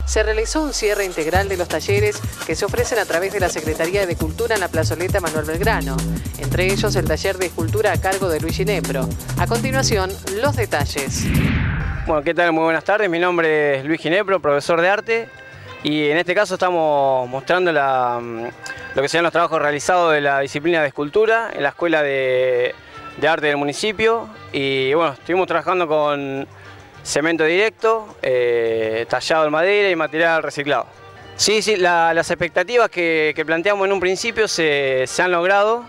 Se realizó un cierre integral de los talleres que se ofrecen a través de la Secretaría de Cultura en la plazoleta Manuel Belgrano, entre ellos el taller de escultura a cargo de Luis Ginepro. A continuación, los detalles. Bueno, ¿qué tal? Muy buenas tardes. Mi nombre es Luis Ginepro, profesor de arte, y en este caso estamos mostrando lo que serían los trabajos realizados de la disciplina de escultura en la Escuela de Arte del municipio. Y bueno, estuvimos trabajando con cemento directo, tallado en madera y material reciclado. Sí, las expectativas que planteamos en un principio se han logrado,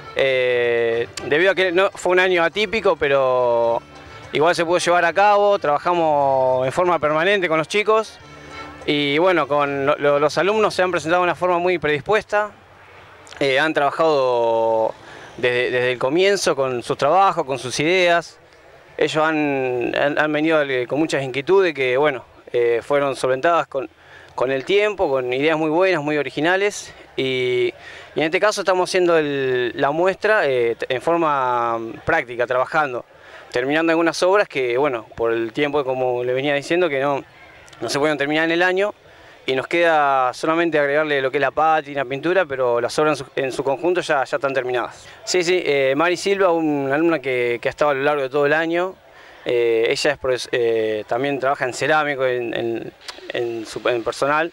debido a que no, fue un año atípico, pero igual se pudo llevar a cabo. Trabajamos en forma permanente con los chicos y bueno, los alumnos se han presentado de una forma muy predispuesta, han trabajado desde el comienzo con sus trabajos, con sus ideas. Ellos han venido con muchas inquietudes que, bueno, fueron solventadas con el tiempo, con ideas muy buenas, muy originales. Y en este caso estamos haciendo la muestra en forma práctica, trabajando, terminando algunas obras que, bueno, por el tiempo, como le venía diciendo, que no se pueden terminar en el año. Y nos queda solamente agregarle lo que es la pátina, pintura, pero las obras en su conjunto ya están terminadas. Sí, Mari Silva, una alumna que ha estado a lo largo de todo el año. Ella también trabaja en cerámico, en personal.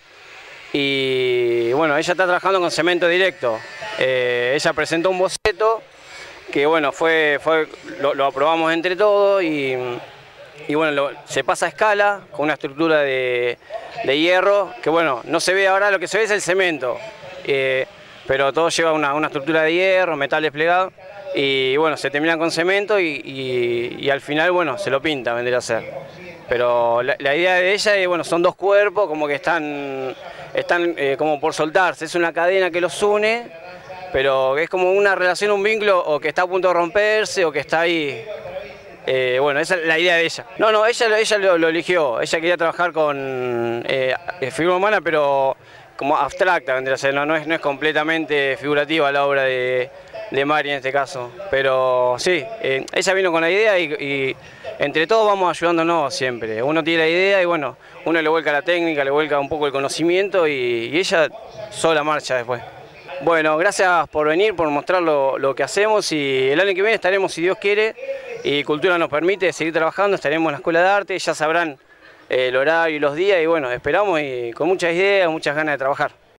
Y bueno, ella está trabajando con cemento directo. Ella presentó un boceto que, bueno, lo aprobamos entre todos y bueno, se pasa a escala con una estructura de hierro, que bueno, no se ve ahora, lo que se ve es el cemento, pero todo lleva una estructura de hierro, metal desplegado, y bueno, se termina con cemento y al final, bueno, se lo pinta, vendría a ser. Pero la idea de ella es, bueno, son dos cuerpos como que están como por soltarse, es una cadena que los une, pero es como una relación, un vínculo, o que está a punto de romperse, o que está ahí. Bueno, esa es la idea de ella. No, ella lo eligió. Ella quería trabajar con figura humana, pero como abstracta, vendría a ser. No es completamente figurativa la obra de Mari en este caso. Pero sí, ella vino con la idea y entre todos vamos ayudándonos siempre. Uno tiene la idea y bueno, uno le vuelca la técnica, le vuelca un poco el conocimiento y ella sola marcha después. Bueno, gracias por venir, por mostrar lo que hacemos, y el año que viene estaremos, si Dios quiere y Cultura nos permite, seguir trabajando. Estaremos en la Escuela de Arte, ya sabrán el horario y los días, y bueno, esperamos y con muchas ideas, muchas ganas de trabajar.